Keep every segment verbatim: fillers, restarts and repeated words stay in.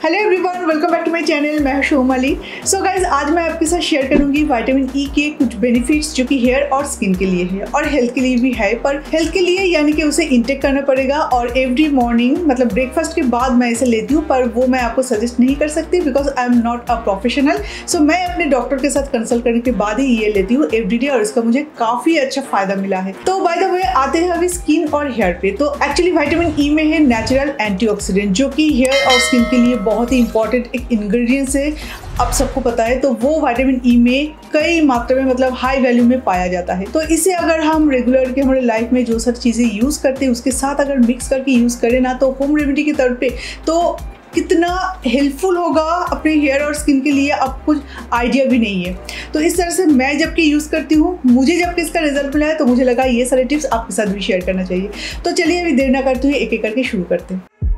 Hello everyone, welcome back to my channel. मैं Shomali. So guys, आज मैं आपके साथ शेयर करूंगी विटामिन ई के कुछ बेनिफिट्स जो कि हेयर और स्किन के लिए है और हेल्थ के लिए भी है। पर हेल्थ के लिए यानी कि उसे इंटेक करना पड़ेगा और एवरी मॉर्निंग मतलब ब्रेकफास्ट के बाद मैं इसे लेती हूँ, पर वो मैं आपको सजेस्ट नहीं कर सकती because I am not a professional. So मैं अपने डॉक्टर के साथ कंसल्ट करने के बाद ही ये लेती हूँ एवरीडे और इसका मुझे काफी अच्छा फायदा मिला है। तो बाय द वे आते हैं अभी स्किन और हेयर पे। तो एक्चुअली विटामिन ई में है नेचुरल एंटीऑक्सीडेंट जो कि हेयर और स्किन के लिए बहुत ही इंपॉर्टेंट एक इंग्रेडिएंट्स है, अब सबको पता है। तो वो विटामिन ई में कई मात्रा में मतलब हाई वैल्यू में पाया जाता है। तो इसे अगर हम रेगुलर के हमारे लाइफ में जो सब चीज़ें यूज़ करते हैं उसके साथ अगर मिक्स करके यूज़ करें ना, तो होम रेमेडी के तौर पे तो कितना हेल्पफुल होगा अपने हेयर और स्किन के लिए आपको आइडिया भी नहीं है। तो इस तरह से मैं जबकि यूज़ करती हूँ, मुझे जबकि इसका रिजल्ट मिला है, तो मुझे लगा ये सारे टिप्स आपके साथ भी शेयर करना चाहिए। तो चलिए अभी देर ना करते हुए एक एक करके शुरू करते हैं।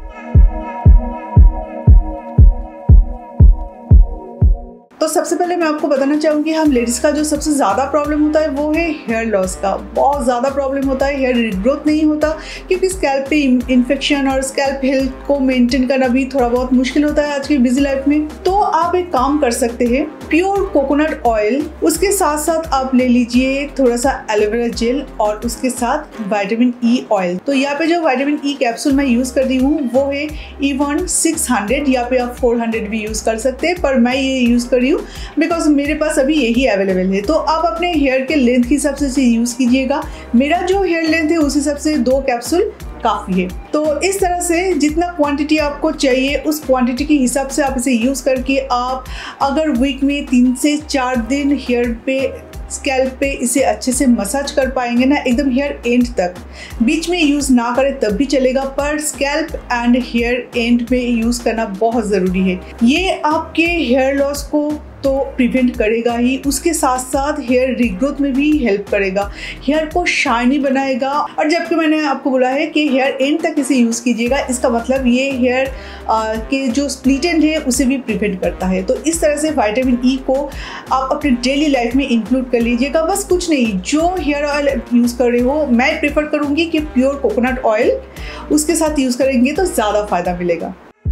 तो सबसे पहले मैं आपको बताना चाहूँगी, हम लेडीज़ का जो सबसे ज़्यादा प्रॉब्लम होता है वो है हेयर लॉस का। बहुत ज़्यादा प्रॉब्लम होता है, हेयर रिग्रोथ नहीं होता क्योंकि स्कैल्प पे इन्फेक्शन और स्कैल्प हेल्थ को मेंटेन करना भी थोड़ा बहुत मुश्किल होता है आज की बिजी लाइफ में। तो आप एक काम कर सकते हैं, प्योर कोकोनट ऑयल, उसके साथ साथ आप ले लीजिए थोड़ा सा एलोवेरा जेल और उसके साथ विटामिन ई ऑयल। तो यहाँ पे जो विटामिन ई कैप्सूल मैं यूज़ कर रही हूँ वो है ई वन सिक्स हंड्रेड, यहाँ पे आप फोर हंड्रेड भी यूज़ कर सकते हैं, पर मैं ये यूज़ कर रही हूँ बिकॉज मेरे पास अभी यही अवेलेबल है। तो आप अपने हेयर के लेंथ के हिसाब से इसे यूज़ कीजिएगा। मेरा जो हेयर लेंथ है उस हिसाब से दो कैप्सूल काफ़ी है। तो इस तरह से जितना क्वांटिटी आपको चाहिए उस क्वांटिटी के हिसाब से आप इसे यूज़ करके आप अगर वीक में तीन से चार दिन हेयर पे स्कैल्प पे इसे अच्छे से मसाज कर पाएंगे ना, एकदम हेयर एंड तक, बीच में यूज़ ना करें तब भी चलेगा, पर स्कैल्प एंड हेयर एंड में यूज़ करना बहुत ज़रूरी है। ये आपके हेयर लॉस को तो प्रिवेंट करेगा ही, उसके साथ साथ हेयर रिग्रोथ में भी हेल्प करेगा, हेयर को शाइनी बनाएगा। और जबकि मैंने आपको बोला है कि हेयर एंड तक इसे यूज़ कीजिएगा, इसका मतलब ये हेयर के जो स्प्लिट एंड है उसे भी प्रिवेंट करता है। तो इस तरह से विटामिन ई को आप अपने डेली लाइफ में इंक्लूड कर लीजिएगा। बस कुछ नहीं, जो हेयर ऑयल यूज़ कर रहे हो, मैं प्रेफर करूँगी कि प्योर कोकोनट ऑयल उसके साथ यूज़ करेंगे तो ज़्यादा फायदा मिलेगा।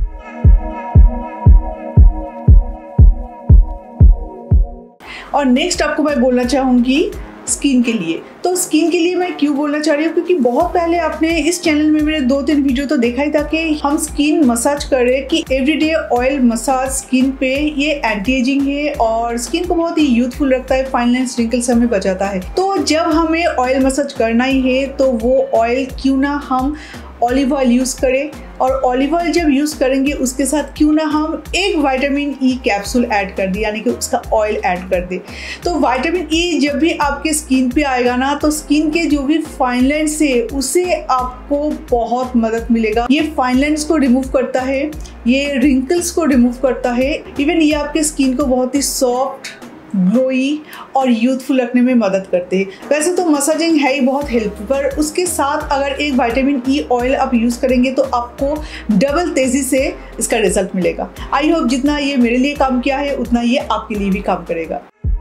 और नेक्स्ट आपको मैं बोलना चाहूँगी स्किन के लिए। तो स्किन के लिए मैं क्यों बोलना चाह रही हूँ, क्योंकि बहुत पहले आपने इस चैनल में मेरे दो तीन वीडियो तो देखा ही था कि हम स्किन मसाज कर रहे हैं कि एवरीडे ऑयल मसाज स्किन पे ये एंटी एजिंग है और स्किन को बहुत ही यूथफुल रखता है, फाइन लाइन्स रिंकल्स हमें बचाता है। तो जब हमें ऑयल मसाज करना ही है तो वो ऑयल क्यों ना हम ऑलिव ऑयल यूज़ करें, और ऑलिव ऑयल जब यूज़ करेंगे उसके साथ क्यों ना हम एक विटामिन ई कैप्सूल ऐड कर दें, यानी कि उसका ऑयल ऐड कर दें। तो विटामिन ई जब भी आपके स्किन पे आएगा ना, तो स्किन के जो भी फाइन लाइन्स है उसे आपको बहुत मदद मिलेगा। ये फाइन लाइन्स को रिमूव करता है, ये रिंकल्स को रिमूव करता है, इवन ये आपके स्किन को बहुत ही सॉफ्ट, ग्लोई और यूथफुल रखने में मदद करते हैं। वैसे तो मसाजिंग है ही बहुत हेल्पफुल, पर उसके साथ अगर एक विटामिन ई ऑयल आप यूज़ करेंगे तो आपको डबल तेज़ी से इसका रिजल्ट मिलेगा। आई होप जितना ये मेरे लिए काम किया है उतना ये आपके लिए भी काम करेगा।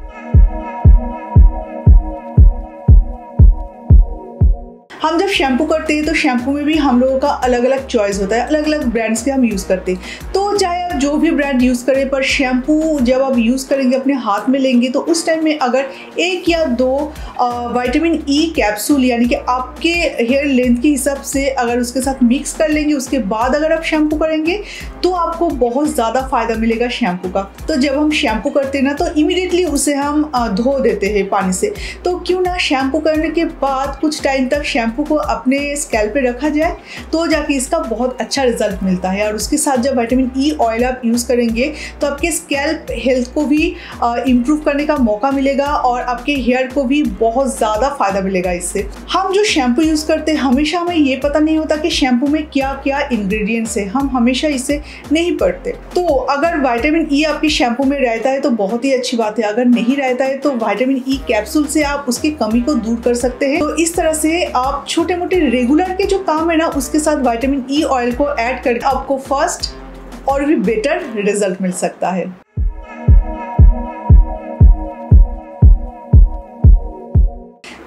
हम जब शैम्पू करते हैं तो शैम्पू में भी हम लोगों का अलग अलग चॉइस होता है, अलग अलग ब्रांड्स के हम यूज़ करते हैं। तो चाहे आप जो भी ब्रांड यूज़ करें, पर शैम्पू जब आप यूज़ करेंगे अपने हाथ में लेंगे तो उस टाइम में अगर एक या दो विटामिन ई कैप्सूल यानी कि आपके हेयर लेंथ के हिसाब से अगर उसके साथ मिक्स कर लेंगे, उसके बाद अगर आप शैम्पू करेंगे तो आपको बहुत ज़्यादा फ़ायदा मिलेगा शैम्पू का। तो जब हम शैम्पू करते हैं ना तो इमीडिएटली उसे हम धो देते हैं पानी से। तो क्यों ना शैम्पू करने के बाद कुछ टाइम तक शैम्पू को अपने स्कैल्प पे रखा जाए, तो जाके इसका बहुत अच्छा रिजल्ट मिलता है। और उसके साथ जब विटामिन ई ऑयल आप यूज़ करेंगे तो आपके स्कैल्प हेल्थ को भी इम्प्रूव करने का मौका मिलेगा और आपके हेयर को भी बहुत ज़्यादा फायदा मिलेगा इससे। हम जो शैम्पू यूज़ करते हैं हमेशा हमें ये पता नहीं होता कि शैम्पू में क्या क्या इंग्रेडिएंट्स है, हम हमेशा इसे नहीं पढ़ते। तो अगर विटामिन ई आपके शैम्पू में रहता है तो बहुत ही अच्छी बात है, अगर नहीं रहता है तो विटामिन ई कैप्सूल से आप उसकी कमी को दूर कर सकते हैं। तो इस तरह से आप छोटे मोटे रेगुलर के जो काम है ना उसके साथ विटामिन ई ऑयल को ऐड करके आपको फर्स्ट और भी बेटर रिजल्ट मिल सकता है। तो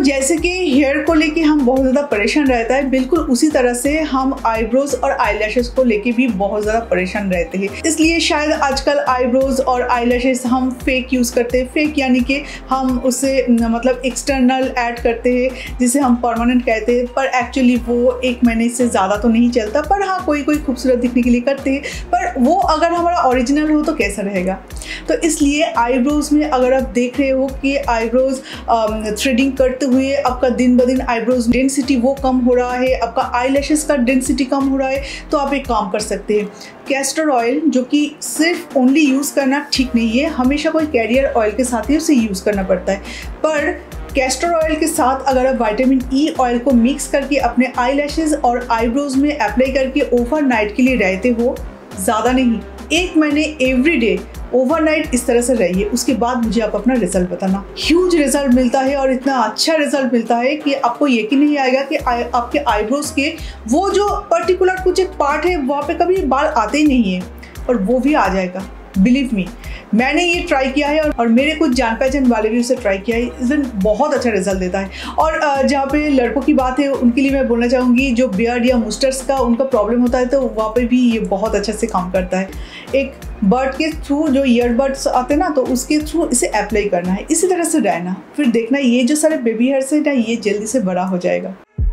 जैसे कि हेयर को लेके हम बहुत ज़्यादा परेशान रहता है, बिल्कुल उसी तरह से हम आईब्रोज और आईलैशेस को लेके भी बहुत ज़्यादा परेशान रहते हैं। इसलिए शायद आजकल आईब्रोज और आईलैशेस हम फेक यूज़ करते हैं। फेक यानी कि हम उसे मतलब एक्सटर्नल ऐड करते हैं जिसे हम परमानेंट कहते हैं, पर एक्चुअली वो एक महीने से ज़्यादा तो नहीं चलता। पर हाँ, कोई कोई खूबसूरत दिखने के लिए करते हैं, पर वो अगर हमारा ओरिजिनल हो तो कैसा रहेगा। तो इसलिए आईब्रोज में अगर आप देख रहे हो कि आईब्रोज थ्रेडिंग करते हुए आपका दिन ब दिन आईब्रोज डेंसिटी वो कम हो रहा है, आपका आईलैशेस का डेंसिटी कम हो रहा है, तो आप एक काम कर सकते हैं। कैस्टर ऑयल, जो कि सिर्फ ओनली यूज़ करना ठीक नहीं है, हमेशा कोई कैरियर ऑयल के साथ ही उसे यूज़ करना पड़ता है। पर कैस्टर ऑयल के साथ अगर आप विटामिन ई ऑयल को मिक्स करके अपने आईलैशेस और आईब्रोज में अप्लाई करके ओवरनाइट के लिए रहते हो, ज़्यादा नहीं, एक महीने एवरी डे ओवरनाइट इस तरह से रहिए, उसके बाद मुझे आप अपना रिजल्ट बताना। ह्यूज रिजल्ट मिलता है और इतना अच्छा रिजल्ट मिलता है कि आपको यकीन नहीं आएगा कि आ, आपके आईब्रोज के वो जो पर्टिकुलर कुछ एक पार्ट है वहाँ पे कभी बाल आते ही नहीं है, और वो भी आ जाएगा। बिलीव मी, मैंने ये ट्राई किया है और मेरे कुछ जान पहचान वाले भी उसे ट्राई किया है। इवन बहुत अच्छा रिजल्ट देता है। और जहाँ पे लड़कों की बात है उनके लिए मैं बोलना चाहूँगी, जो बियर्ड या मुस्टर्स का उनका प्रॉब्लम होता है तो वहाँ पे भी ये बहुत अच्छे से काम करता है। एक बर्ड के थ्रू जो ईयरबड्स आते हैं ना, तो उसके थ्रू इसे अप्लाई करना है, इसी तरह से रहना, फिर देखना ये जो सारे बेबी हेयर्स है ना, ये जल्दी से बड़ा हो जाएगा।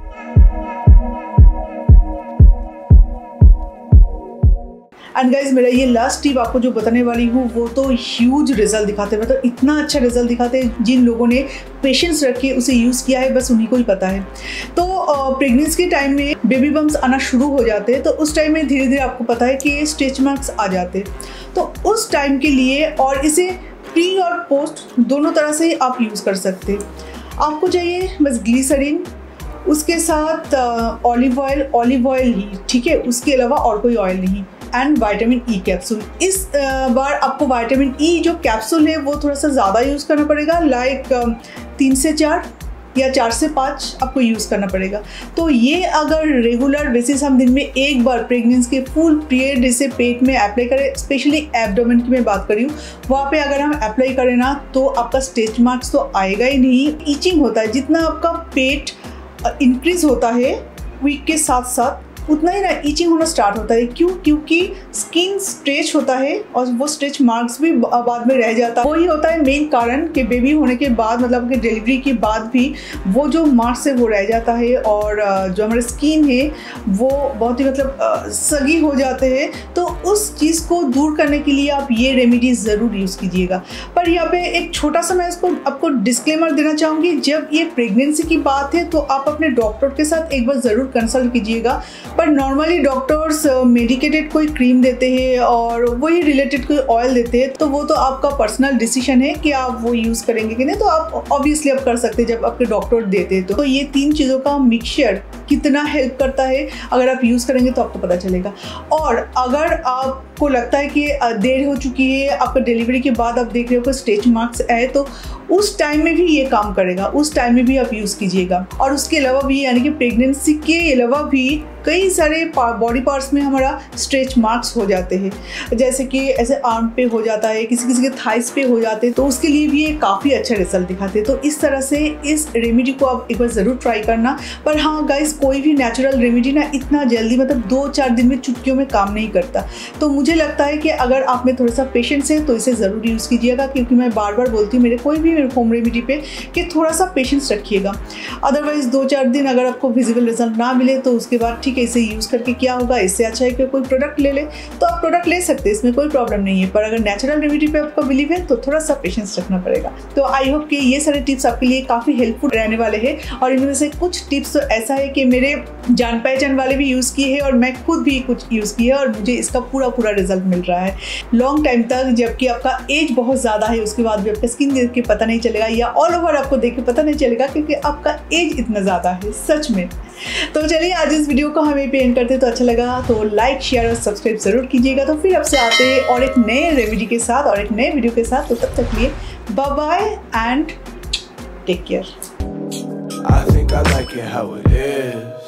एंड गाइज, मेरा ये लास्ट टिप आपको जो बताने वाली हूँ वो तो ह्यूज रिजल्ट दिखाते हैं, मतलब तो इतना अच्छा रिजल्ट दिखाते हैं। जिन लोगों ने पेशेंस रख के उसे यूज़ किया है बस उन्हीं को ही पता है। तो प्रेगनेंसी के टाइम में बेबी बम्स आना शुरू हो जाते हैं, तो उस टाइम में धीरे धीरे आपको पता है कि स्ट्रेच मार्क्स आ जाते हैं। तो उस टाइम के लिए, और इसे प्री और पोस्ट दोनों तरह से आप यूज़ कर सकते हैं। आपको चाहिए बस ग्लिसरीन, उसके साथ ऑलिव ऑयल, ऑलिव ऑयल ही, ठीक है, उसके अलावा और कोई ऑयल नहीं, एंड विटामिन ई कैप्सूल। इस बार आपको विटामिन ई जो कैप्सूल है वो थोड़ा सा ज़्यादा यूज़ करना पड़ेगा, लाइक तीन से चार या चार से पाँच आपको यूज़ करना पड़ेगा। तो ये अगर रेगुलर बेसिस हम दिन में एक बार प्रेगनेंसी के फुल पीरियड इसे पेट में अप्लाई करें, स्पेशली एब्डोमेन की मैं बात कर रही हूँ, वहाँ पे अगर हम अप्लाई करें ना तो आपका स्ट्रेच मार्क्स तो आएगा ही नहीं। ईचिंग होता है, जितना आपका पेट इंक्रीज होता है वीक के साथ साथ उतना ही ना ईचिंग होना स्टार्ट होता है। क्यों? क्योंकि स्किन स्ट्रेच होता है और वो स्ट्रेच मार्क्स भी बाद में रह जाता है। वही होता है मेन कारण कि बेबी होने के बाद, मतलब कि डिलीवरी के बाद भी वो जो मार्क्स है वो रह जाता है, और जो हमारी स्किन है वो बहुत ही मतलब सगी हो जाते हैं। तो उस चीज़ को दूर करने के लिए आप ये रेमेडी ज़रूर यूज़ कीजिएगा। पर यहाँ पे एक छोटा सा मैं इसको आपको डिस्क्लेमर देना चाहूँगी, जब ये प्रेगनेंसी की बात है तो आप अपने डॉक्टर के साथ एक बार ज़रूर कंसल्ट कीजिएगा। पर नॉर्मली डॉक्टर्स मेडिकेटेड कोई क्रीम देते हैं और वही रिलेटेड कोई ऑयल देते हैं, तो वो तो आपका पर्सनल डिसीजन है कि आप वो यूज़ करेंगे कि नहीं। तो आप ऑब्वियसली आप कर सकते हैं जब आपके डॉक्टर देते हैं। तो, तो ये तीन चीज़ों का मिक्सचर कितना हेल्प करता है अगर आप यूज़ करेंगे तो आपको पता चलेगा। और अगर आपको लगता है कि देर हो चुकी है, आपका डिलीवरी के बाद आप देख रहे हो कि स्ट्रेच मार्क्स है, तो उस टाइम में भी ये काम करेगा, उस टाइम में भी आप यूज़ कीजिएगा। और उसके अलावा भी, यानी कि प्रेगनेंसी के अलावा भी कई सारे बॉडी पार्ट्स में हमारा स्ट्रेच मार्क्स हो जाते हैं, जैसे कि ऐसे आर्म पे हो जाता है, किसी किसी के थाइस पे हो जाते हैं, तो उसके लिए भी ये काफ़ी अच्छा रिजल्ट दिखाते हैं। तो इस तरह से इस रेमेडी को आप एक बार ज़रूर ट्राई करना। पर हाँ गाइस, कोई भी नेचुरल रेमेडी ना इतना जल्दी, मतलब दो चार दिन में, चुटकियों में काम नहीं करता। तो मुझे लगता है कि अगर आप में थोड़ा सा पेशेंस है तो इसे ज़रूर यूज़ कीजिएगा, क्योंकि मैं बार बार बोलती हूँ मेरे कोई भी होम रेमेडी पे कि थोड़ा सा पेशेंस रखिएगा। अदरवाइज दो चार दिन अगर आपको विजिबल रिजल्ट ना मिले तो उसके बाद ठीक है, इसे यूज़ करके क्या होगा, इससे अच्छा है कि कोई प्रोडक्ट ले ले, तो आप प्रोडक्ट ले सकते हैं, इसमें कोई प्रॉब्लम नहीं है। पर अगर नेचुरल रेमेडी पे आपको बिलीव है तो थोड़ा सा पेशेंस रखना पड़ेगा। तो आई होप कि ये सारे टिप्स आपके लिए काफ़ी हेल्पफुल रहने वाले हैं। और इनमें से कुछ टिप्स तो ऐसा है कि मेरे जान पहचान वाले भी यूज़ किए हैं और मैं खुद भी कुछ यूज़ किया है और मुझे इसका पूरा पूरा रिजल्ट मिल रहा है लॉन्ग टाइम तक। जबकि आपका एज बहुत ज़्यादा है, उसके बाद भी आपका स्किन देख के पता नहीं चलेगा, या ऑल ओवर आपको देख के पता नहीं चलेगा, क्योंकि आपका एज इतना ज़्यादा है सच में। तो चलिए आज इस वीडियो को हमें पे एंड करते, तो अच्छा लगा तो लाइक, शेयर और सब्सक्राइब जरूर कीजिएगा। तो फिर आपसे आते हैं और एक नए रेमेडी के साथ और एक नए वीडियो के साथ। तो तब तक लिए bye bye and take care. I think I like it how it is.